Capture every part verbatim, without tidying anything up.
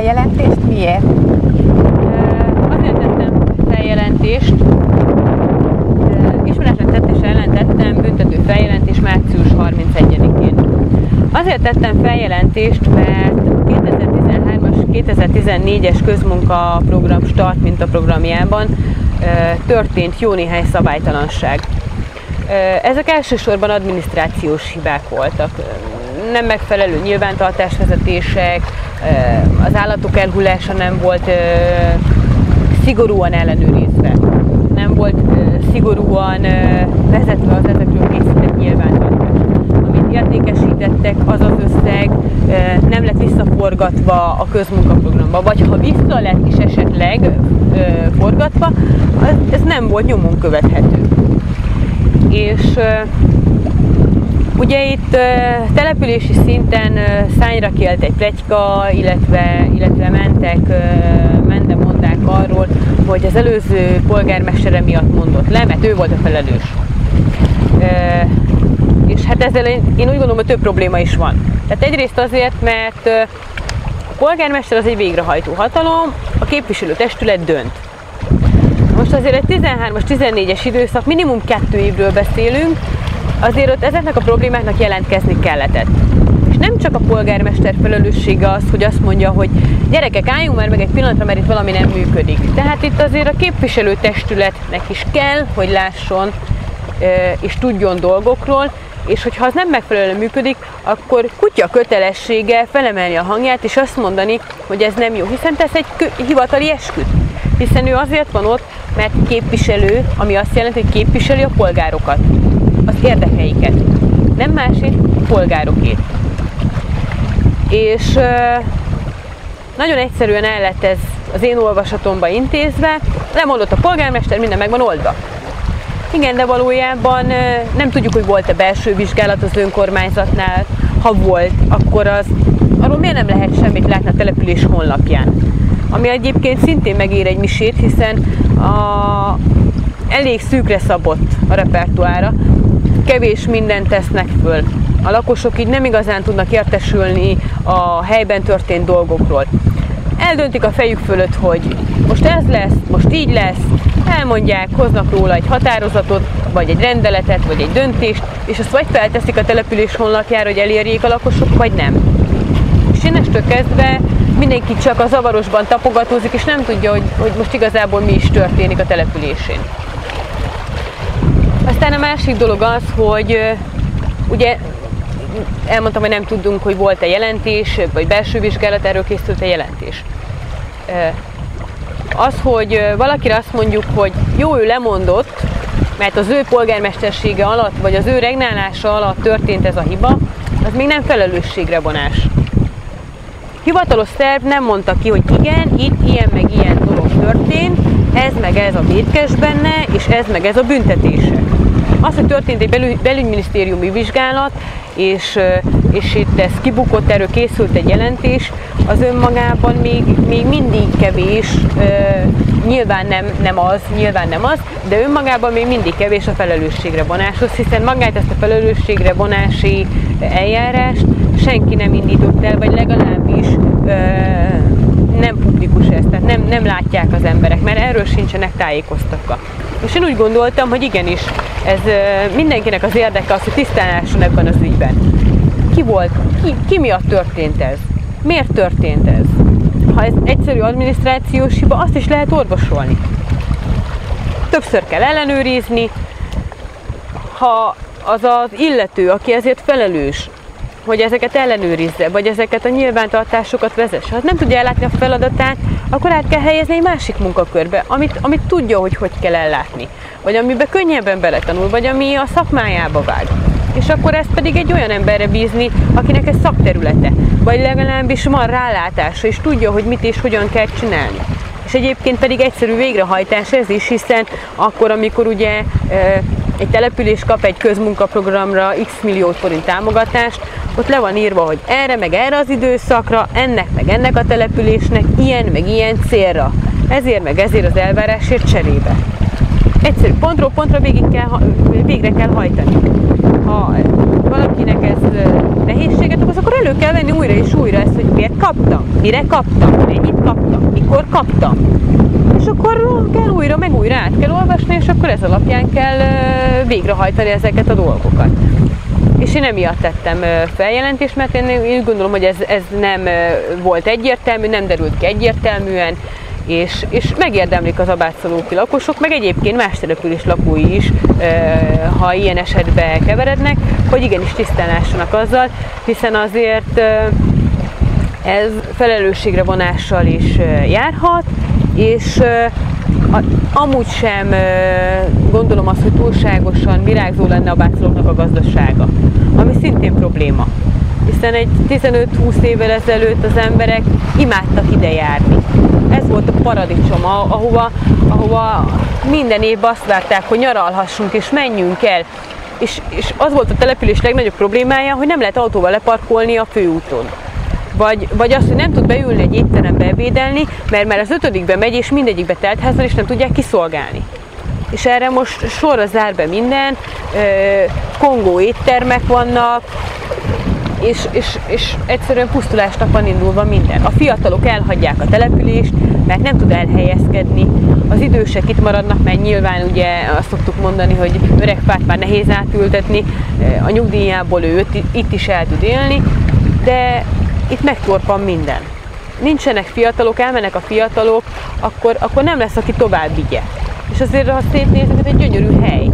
feljelentést, miért? Azért tettem feljelentést, ismeretlen tettése ellen tettem büntető feljelentés március harmincegyedikén. Azért tettem feljelentést, mert kétezer-tizenhármas kétezer-tizennégyes közmunkaprogram start mintaprogramjában történt jó néhány szabálytalanság. Ezek elsősorban adminisztrációs hibák voltak. Nem megfelelő nyilvántartásvezetések, az állatok elhullása nem volt szigorúan ellenőrizve, nem volt szigorúan vezetve az ezekről készített nyilvántartás. Amit értékesítettek, az az összeg nem lett visszaforgatva a közmunkaprogramba, vagy ha vissza lett is esetleg forgatva, ez nem volt nyomon követhető. És ugye itt települési szinten szányra kelt egy pletyka, illetve, illetve mentek mendemondák arról, hogy az előző polgármestere miatt mondott le, mert ő volt a felelős. És hát ezzel én úgy gondolom, hogy több probléma is van. Tehát egyrészt azért, mert a polgármester az egy végrehajtó hatalom, a képviselőtestület dönt. Most azért egy tizenhármas tizennégyes időszak, minimum kettő évről beszélünk, azért ott ezeknek a problémáknak jelentkezni kellett. És nem csak a polgármester felelőssége az, hogy azt mondja, hogy gyerekek, álljunk már meg egy pillanatra, mert itt valami nem működik. Tehát itt azért a képviselőtestületnek is kell, hogy lásson és tudjon dolgokról, és hogyha az nem megfelelően működik, akkor kutya kötelessége felemelni a hangját, és azt mondani, hogy ez nem jó, hiszen tesz egy hivatali esküt. Hiszen ő azért van ott, mert képviselő, ami azt jelenti, hogy képviseli a polgárokat, az érdekeiket, nem másét, polgárokét. És nagyon egyszerűen el lett ez az én olvasatomba intézve, lemondott a polgármester, minden meg van oldva. Igen, de valójában nem tudjuk, hogy volt-e belső vizsgálat az önkormányzatnál. Ha volt, akkor az, arról miért nem lehet semmit látni a település honlapján? Ami egyébként szintén megér egy misét, hiszen a, elég szűkre szabott a repertoára, kevés mindent tesznek föl. A lakosok így nem igazán tudnak értesülni a helyben történt dolgokról. Eldöntik a fejük fölött, hogy most ez lesz, most így lesz, elmondják, hoznak róla egy határozatot, vagy egy rendeletet, vagy egy döntést, és azt vagy felteszik a település honlapjára, hogy elérjék a lakosok, vagy nem. És innestől kezdve mindenki csak a zavarosban tapogatózik, és nem tudja, hogy, hogy most igazából mi is történik a településén. Aztán a másik dolog az, hogy ugye elmondtam, hogy nem tudunk, hogy volt-e jelentés, vagy belső vizsgálat, erről készült-e jelentés. Az, hogy valakire azt mondjuk, hogy jó, ő lemondott, mert az ő polgármestersége alatt, vagy az ő regnálása alatt történt ez a hiba, az még nem felelősségre vonás. Hivatalos szerv nem mondta ki, hogy igen, itt ilyen meg ilyen dolog történt, ez meg ez a vétkes benne, és ez meg ez a büntetése. Az, hogy történt egy belügy, belügyminisztériumi vizsgálat, és, és itt ez kibukott, erről készült egy jelentés, az önmagában még, még mindig kevés, nyilván nem, nem az, nyilván nem az, de önmagában még mindig kevés a felelősségre vonáshoz, hiszen magát ezt a felelősségre vonási eljárást senki nem indított el, vagy legalábbis nem publikus ez, tehát nem, nem látják az emberek, mert erről sincsenek tájékoztatva. És én úgy gondoltam, hogy igenis, ez mindenkinek az érdeke az, hogy tisztán ebben az ügyben. Ki volt? Ki, ki miatt történt ez? Miért történt ez? Ha ez egyszerű adminisztrációs hiba, azt is lehet orvosolni. Többször kell ellenőrizni, ha az az illető, aki ezért felelős, hogy ezeket ellenőrizze, vagy ezeket a nyilvántartásokat vezesse. Ha nem tudja ellátni a feladatát, akkor át kell helyezni egy másik munkakörbe, amit, amit tudja, hogy hogy kell ellátni. Vagy amiben könnyebben beletanul, vagy ami a szakmájába vág. És akkor ezt pedig egy olyan emberre bízni, akinek ez szakterülete. Vagy legalábbis van rálátása, és tudja, hogy mit és hogyan kell csinálni. És egyébként pedig egyszerű végrehajtás ez is, hiszen akkor, amikor ugye egy település kap egy közmunkaprogramra x millió forint támogatást, ott le van írva, hogy erre meg erre az időszakra, ennek meg ennek a településnek ilyen meg ilyen célra. Ezért meg ezért az elvárásért cserébe. Egyszerű pontról pontra végig kell, végre kell hajtani. Ha valakinek ez nehézséget okoz, akkor elő kell venni újra és újra ezt, hogy miért kaptam, mire kaptam, mennyit kaptam, mikor kaptam. És akkor kell újra, meg újra át kell olvasni, és akkor ez alapján kell végrehajtani ezeket a dolgokat. És én emiatt tettem feljelentést, mert én úgy gondolom, hogy ez, ez nem volt egyértelmű, nem derült ki egyértelműen, és, és megérdemlik az abátszalóki lakosok, meg egyébként más település lakói is, ha ilyen esetbe keverednek, hogy igenis tisztán lássanak azzal, hiszen azért ez felelősségre vonással is járhat, és amúgy sem gondolom azt, hogy túlságosan virágzó lenne a bátszalóknak a gazdasága, ami szintén probléma. Hiszen egy tizenöt-húsz évvel ezelőtt az emberek imádtak ide járni. Ez volt a paradicsom, ahova, ahova minden évben azt várták, hogy nyaralhassunk és menjünk el. És, és az volt a település legnagyobb problémája, hogy nem lehet autóval leparkolni a főúton. Vagy, vagy azt, hogy nem tud beülni egy étterembe ebédelni, mert már az ötödikbe megy, és mindegyikbe teltházzal, és nem tudják kiszolgálni. És erre most sorra zár be minden, kongó éttermek vannak, és, és, és egyszerűen pusztulásnak van indulva minden. A fiatalok elhagyják a települést, mert nem tud elhelyezkedni, az idősek itt maradnak, mert nyilván ugye azt szoktuk mondani, hogy öreg fát már nehéz átültetni, a nyugdíjából ő itt is el tud élni, de itt megtorpan minden. Nincsenek fiatalok, elmennek a fiatalok, akkor, akkor nem lesz, aki tovább vigye. És azért, ha szétnézzük, ez egy gyönyörű hely.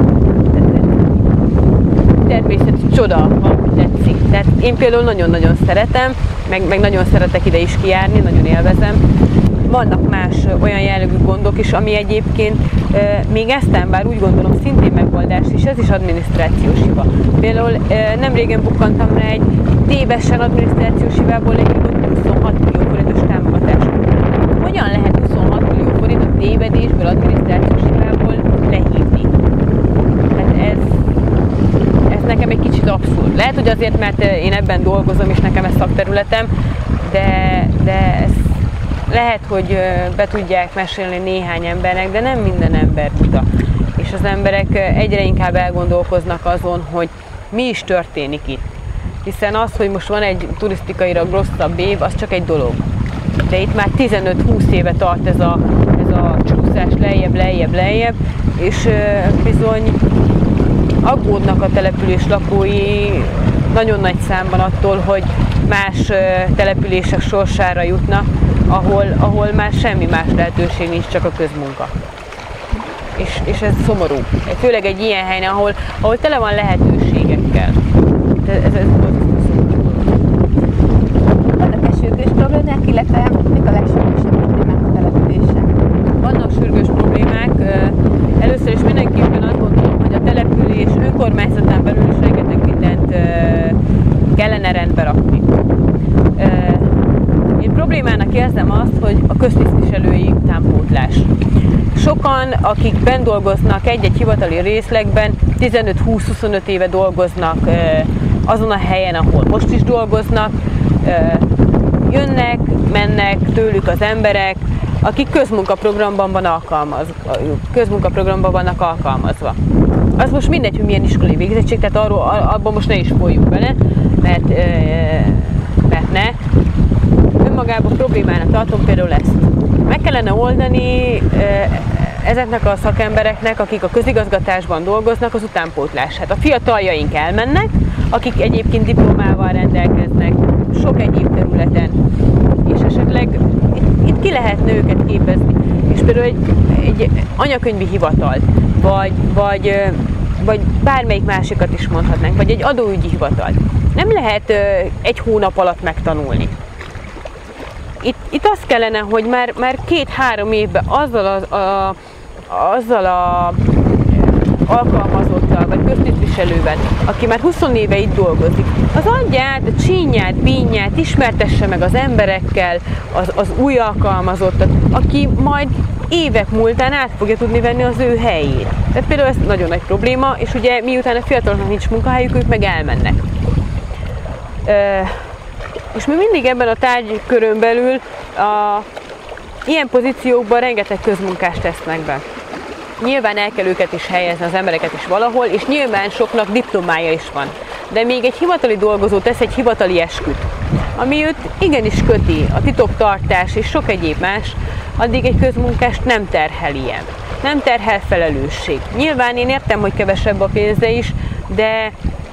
Természeti csoda, ha tetszik. Tehát én például nagyon-nagyon szeretem, meg, meg nagyon szeretek ide is kijárni, nagyon élvezem. Vannak más olyan jellegű gondok is, ami egyébként e, még eztán, bár úgy gondolom szintén megoldás, és ez is adminisztrációs hiba. Például e, nem régen bukkantam rá egy tévesen adminisztrációs hibából lehívott huszonhat millió forintos támogatás. Hogyan lehet huszonhat millió forintot tévedésből, adminisztrációs hibából lehívni? Hát ez, ez nekem egy kicsit abszurd. Lehet, hogy azért, mert én ebben dolgozom, és nekem ez szakterületem, de, de ez lehet, hogy be tudják mesélni néhány embernek, de nem minden ember buta. És az emberek egyre inkább elgondolkoznak azon, hogy mi is történik itt. Hiszen az, hogy most van egy turisztikailag rosszabb év, az csak egy dolog. De itt már tizenöt-húsz éve tart ez a, ez a csúszás lejjebb, lejjebb, lejjebb, és bizony aggódnak a település lakói nagyon nagy számban attól, hogy más települések sorsára jutnak, ahol, ahol már semmi más lehetőség nincs, csak a közmunka. És, és ez szomorú. Főleg egy ilyen helyen, ahol, ahol tele van lehetőségekkel. Ez, ez, ez vannak-e sürgős problémák, illetve mik a legsürgősebb problémák a településen? Vannak sürgős problémák. Először is mindenképpen azt gondolom, hogy a település önkormányzatán belül is rengeteg mindent kellene rendbe rakni. Én problémának érzem azt, hogy a köztisztviselői utánpótlás. Sokan, akik benn dolgoznak egy-egy hivatali részlegben, tizenöt-húsz-huszonöt éve dolgoznak azon a helyen, ahol most is dolgoznak, jönnek, mennek tőlük az emberek, akik közmunkaprogramban, van alkalmaz, közmunkaprogramban vannak alkalmazva. Az most mindegy, hogy milyen iskolai végzettség, tehát arról, abban most ne is folyjunk bele, mert, mert ne. Önmagában problémának tartom például ezt. Meg kellene oldani ezeknek a szakembereknek, akik a közigazgatásban dolgoznak, az utánpótlását. A fiataljaink elmennek, akik egyébként diplomával rendelkeznek sok egyéb területen, és esetleg itt, itt ki lehetne őket képezni. És például egy, egy anyakönyvi hivatal, vagy, vagy, vagy bármelyik másikat is mondhatnánk, vagy egy adóügyi hivatal. Nem lehet egy hónap alatt megtanulni. Itt, itt az kellene, hogy már, már két-három évben azzal a, a, azzal a alkalmazottal, vagy köztisztviselővel, aki már húsz éve itt dolgozik, az adja át a csínyát, bínyát, ismertesse meg az emberekkel az, az új alkalmazottat, aki majd évek múltán át fogja tudni venni az ő helyét. Tehát például ez nagyon nagy probléma, és ugye miután a fiataloknak nincs munkahelyük, ők meg elmennek. És mi mindig ebben a tárgykörön belül a ilyen pozíciókban rengeteg közmunkást tesznek be. Nyilván el kell őket is helyezni, az embereket is valahol, és nyilván soknak diplomája is van. de még egy hivatali dolgozó tesz egy hivatali esküt, ami őt igenis köti, a titoktartás és sok egyéb más, addig egy közmunkást nem terhel ilyen. Nem terhel felelősség. Nyilván én értem, hogy kevesebb a pénze is, de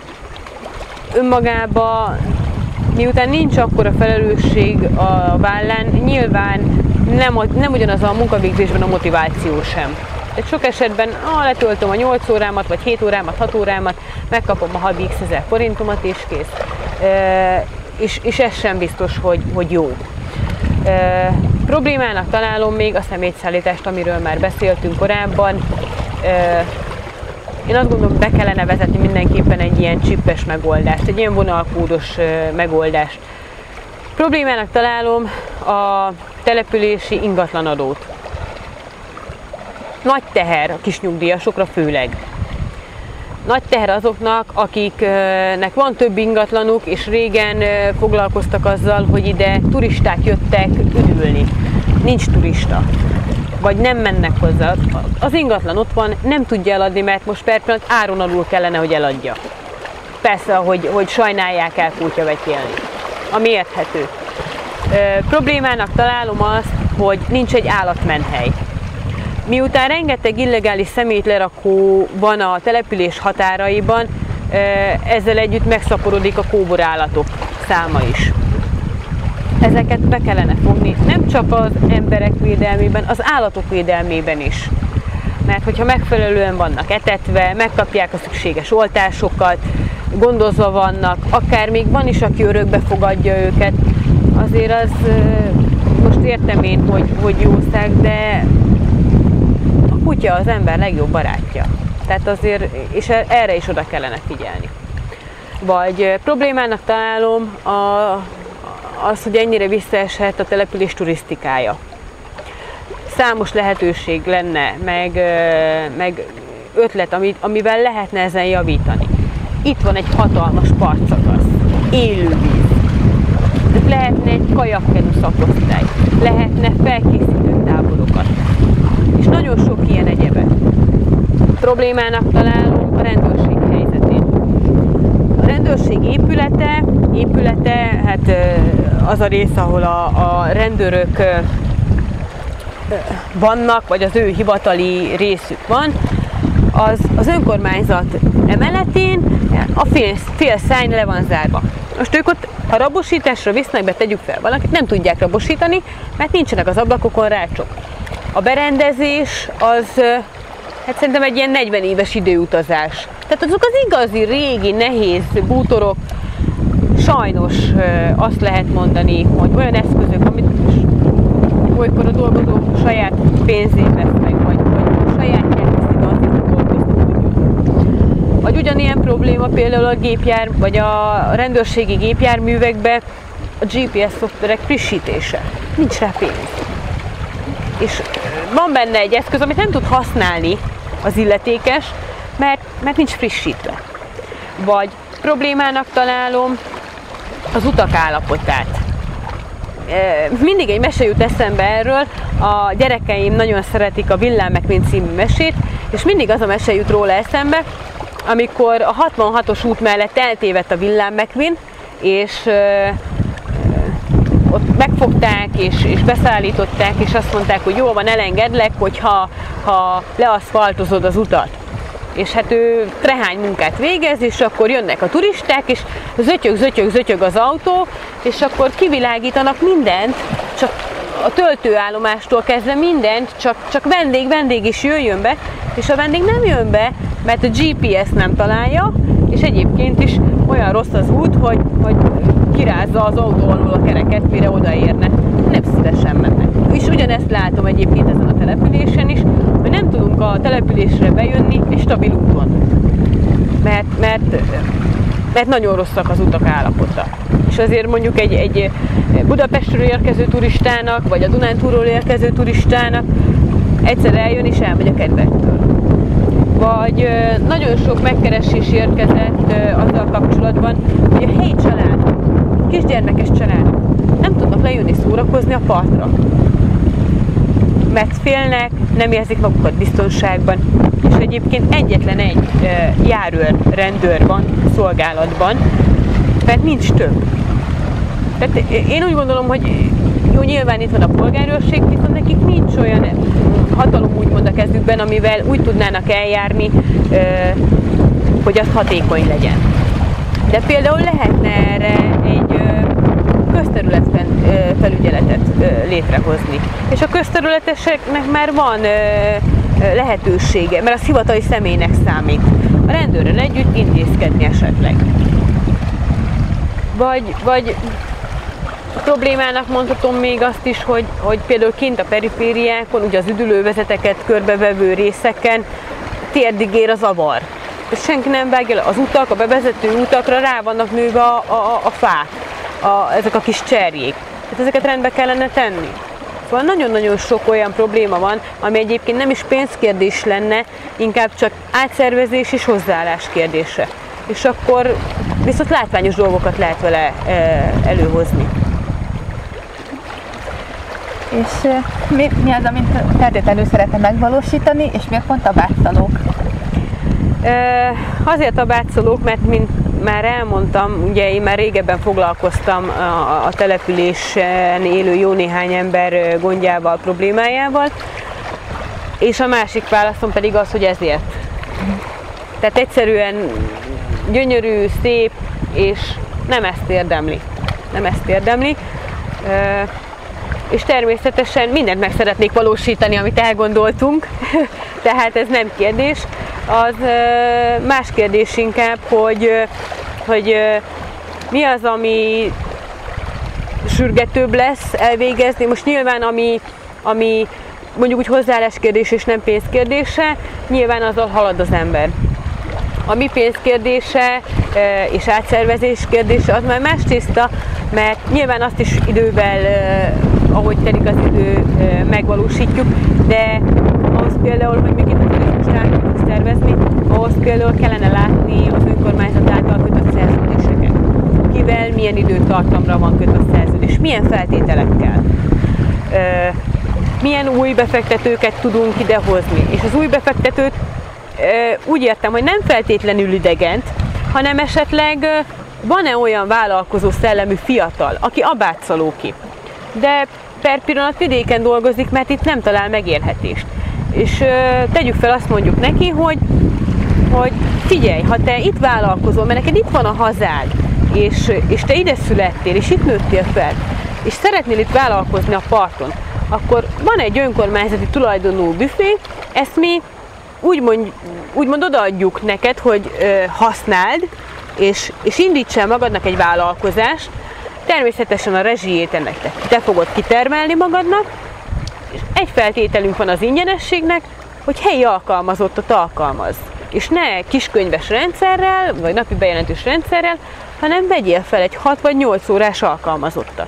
önmagában, miután nincs akkora felelősség a vállán, nyilván nem, nem ugyanaz a munkavégzésben a motiváció sem. De sok esetben ah, letöltöm a nyolc órámat, vagy hét órámat, hat órámat, megkapom a havi x ezer forintomat és kész. E, és, és ez sem biztos, hogy, hogy jó. E, problémának találom még a szemétszállítást, amiről már beszéltünk korábban. E, én azt gondolom, be kellene vezetni mindenképpen egy ilyen csippes megoldást, egy ilyen vonalkódos e, megoldást. Problémának találom a települési ingatlanadót. Nagy teher a kisnyugdíjasokra főleg. Nagy teher azoknak, akiknek van több ingatlanuk, és régen foglalkoztak azzal, hogy ide turisták jöttek üdülni. Nincs turista. Vagy nem mennek hozzá. Az ingatlan ott van, nem tudja eladni, mert most per pillanat áron alul kellene, hogy eladja. Persze, hogy, hogy sajnálják el kútyavetélni. Ami érthető. E, problémának találom azt, hogy nincs egy állatmenhely. Miután rengeteg illegális szemétlerakó van a település határaiban, ezzel együtt megszaporodik a kóborállatok száma is. Ezeket be kellene fogni, nem csak az emberek védelmében, az állatok védelmében is. Mert hogyha megfelelően vannak etetve, megkapják a szükséges oltásokat, gondozva vannak, akár még van is, aki örökbe fogadja őket, azért az, most értem én, hogy, hogy jószág, de a kutya az ember legjobb barátja. Tehát azért, és erre is oda kellene figyelni. Vagy problémának találom a, az, hogy ennyire visszaesett a település turisztikája. Számos lehetőség lenne, meg, meg ötlet, amivel lehetne ezen javítani. Itt van egy hatalmas partszakasz, élővíz. Lehetne egy kajakkenu szakosztály, lehetne felkészítő táborokat, és nagyon sok ilyen egyebet. Problémának találunk a rendőrség helyzetét. A rendőrség épülete, épülete, hát az a rész, ahol a, a rendőrök vannak, vagy az ő hivatali részük van, az, az önkormányzat emeletén a fél, fél szány le van zárva. Most ők ott, ha rabosításra visznek be, tegyük fel valakit, nem tudják rabosítani, mert nincsenek az ablakokon rácsok. A berendezés az, hát szerintem egy ilyen negyven éves időutazás. Tehát azok az igazi, régi, nehéz bútorok, sajnos azt lehet mondani, hogy olyan eszközök, amit olykor a dolgozók saját pénzén vesznek, vagy, vagy sajátját veszik azért, hogy dolgozni tudjon. Vagy ugyanilyen probléma például a gépjár, vagy a rendőrségi gépjárművekben a gé pé es szoftverek frissítése. Nincs rá pénz. És van benne egy eszköz, amit nem tud használni az illetékes, mert, mert nincs frissítve. Vagy problémának találom az utak állapotát. Mindig egy mese jut eszembe erről, a gyerekeim nagyon szeretik a Villám McQueen című mesét, és mindig az a mese jut róla eszembe, amikor a hatvanhatos út mellett eltévedt a Villám McQueen, és ott megfogták, és, és beszállították, és azt mondták, hogy jó van, elengedlek, hogyha ha leaszfaltozod az utat. És hát ő trehány munkát végez, és akkor jönnek a turisták, és zötyög, zötyög, zötyög az autó, és akkor kivilágítanak mindent, csak a töltőállomástól kezdve mindent, csak, csak vendég, vendég is jöjjön be, és a vendég nem jön be, mert a gé pé es nem találja, és egyébként is olyan rossz az út, hogy, hogy kirázza az autó alól a kereket, mire odaérne. Nem szívesen mennek. És ugyanezt látom egyébként ezen a településen is, hogy nem tudunk a településre bejönni egy stabil úton. Mert, mert, mert nagyon rosszak az utak állapota. És azért mondjuk egy, egy Budapestről érkező turistának, vagy a Dunántúlról érkező turistának egyszer eljön és elmegy a kedvektől. Vagy nagyon sok megkeresés érkezett azzal kapcsolatban, hogy a helyi családok, kisgyermekes családok nem tudnak lejönni szórakozni a partra. Mert félnek, nem érzik magukat biztonságban. és egyébként egyetlen egy járőr rendőr van szolgálatban, mert nincs több. Tehát én úgy gondolom, hogy jó, nyilván itt van a polgárőrség, viszont nekik nincs olyan hatalom úgymond a kezükben, amivel úgy tudnának eljárni, hogy az hatékony legyen. De például lehetne erre egy közterületben felügyeletet létrehozni. És a közterületeseknek már van lehetősége, mert az hivatali személynek számít. A rendőrrel együtt intézkedni esetleg. Vagy, vagy problémának mondhatom még azt is, hogy, hogy például kint a perifériákon, ugye az üdülővezeteket körbevevő részeken térdig ér a zavar. Senki nem vágja le. Az utak, a bevezető utakra rá vannak nőve a, a, a fák, a, ezek a kis cserjék. Tehát ezeket rendbe kellene tenni. Szóval nagyon-nagyon sok olyan probléma van, ami egyébként nem is pénzkérdés lenne, inkább csak átszervezés és hozzáállás kérdése. És akkor viszont látványos dolgokat lehet vele e, előhozni. És mi, mi az, amit feltétlenül szeretne megvalósítani, és miért pont a bátszalók? E, azért a bátszalók, mert mint már elmondtam, ugye én már régebben foglalkoztam a, a településen élő jó néhány ember gondjával, problémájával, és a másik válaszom pedig az, hogy ezért. Tehát egyszerűen gyönyörű, szép, és nem ezt érdemli. Nem ezt érdemli. E, és természetesen mindent meg szeretnék valósítani, amit elgondoltunk, tehát ez nem kérdés. Az más kérdés inkább, hogy, hogy mi az, ami sürgetőbb lesz elvégezni. Most nyilván, ami, ami mondjuk úgy hozzáállás kérdés és nem pénzkérdése, nyilván azzal halad az ember. A mi pénzkérdése és átszervezés kérdése az már más tészta, mert nyilván azt is idővel, ahogy telik az idő, megvalósítjuk, de ahhoz például, hogy még itt a turizmust át tudjuk szervezni, ahhoz például kellene látni az önkormányzat által kötött szerződéseket. Kivel, milyen időtartamra van kötött szerződés, milyen feltételekkel. Milyen új befektetőket tudunk idehozni. És az új befektetőt úgy értem, hogy nem feltétlenül idegent, hanem esetleg van-e olyan vállalkozó szellemű fiatal, aki abátszalóki, de per pillanat vidéken dolgozik, mert itt nem talál megélhetést. És ö, tegyük fel, azt mondjuk neki, hogy, hogy figyelj, ha te itt vállalkozol, mert neked itt van a hazád, és, és te ide születtél, és itt nőttél fel, és szeretnél itt vállalkozni a parton, akkor van egy önkormányzati tulajdonú büfé, ezt mi úgymond, úgymond odaadjuk neked, hogy ö, használd, és, és indíts el magadnak egy vállalkozást. Természetesen a rezsijét ennek te, te fogod kitermelni magadnak, és egy feltételünk van az ingyenességnek, hogy helyi alkalmazottat alkalmaz. És ne kiskönyves rendszerrel, vagy napi bejelentős rendszerrel, hanem vegyél fel egy hat vagy nyolc órás alkalmazottat.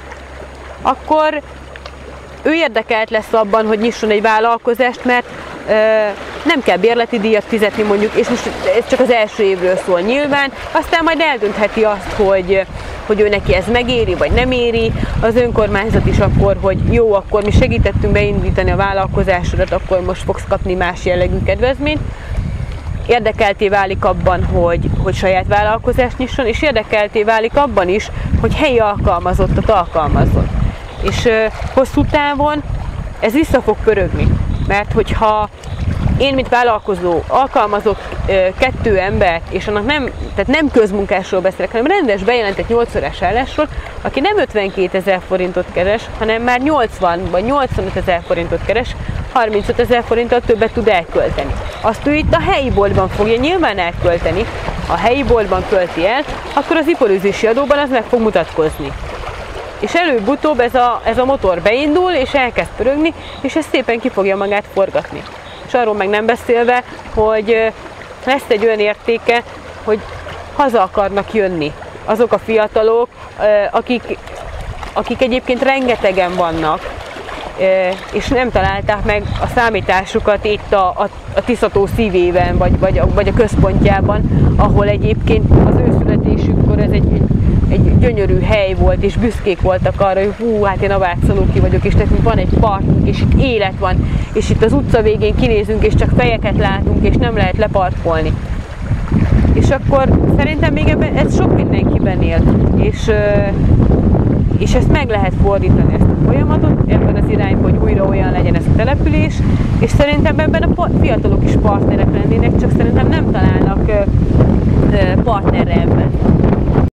Akkor ő érdekelt lesz abban, hogy nyisson egy vállalkozást, mert ö, nem kell bérleti díjat fizetni mondjuk, és most ez csak az első évről szól nyilván, aztán majd eldöntheti azt, hogy, hogy ő neki ez megéri, vagy nem éri, az önkormányzat is akkor, hogy jó, akkor mi segítettünk beindítani a vállalkozásodat, akkor most fogsz kapni más jellegű kedvezményt. Érdekelté válik abban, hogy, hogy saját vállalkozást nyisson, és érdekelté válik abban is, hogy helyi alkalmazottat alkalmazzon. És ö, hosszú távon ez vissza fog pörögni, mert hogyha én, mint vállalkozó alkalmazok ö, kettő embert, és annak nem, tehát nem közmunkásról beszélek, hanem rendes bejelentett nyolc órás állásról, aki nem ötvenkétezer forintot keres, hanem már nyolcvan vagy nyolcvanöt ezer forintot keres, harmincöt ezer forinttal többet tud elkölteni. Azt ő itt a helyi boltban fogja nyilván elkölteni, ha a helyi boltban költi el, akkor az iparűzési adóban az meg fog mutatkozni. És előbb-utóbb ez a, ez a motor beindul, és elkezd pörögni, és ez szépen ki fogja magát forgatni. És arról meg nem beszélve, hogy lesz egy olyan értéke, hogy haza akarnak jönni azok a fiatalok, akik, akik egyébként rengetegen vannak, és nem találták meg a számításukat itt a, a, a Tiszató szívében, vagy, vagy, a, vagy a központjában, ahol egyébként az ő születésükkor ez egy, egy, egy gyönyörű hely volt, és büszkék voltak arra, hogy hú, hát én a Vátszalóki vagyok, és nekünk van egy parkunk, és itt élet van, és itt az utca végén kinézünk, és csak fejeket látunk, és nem lehet leparkolni. És akkor szerintem még ebben, ez sok mindenkiben él, és, és ezt meg lehet fordítani, ezt a folyamatot ebben az irányban, hogy újra olyan legyen ez a település, és szerintem ebben a fiatalok is partnerek lennének, csak szerintem nem találnak partnerre ebben.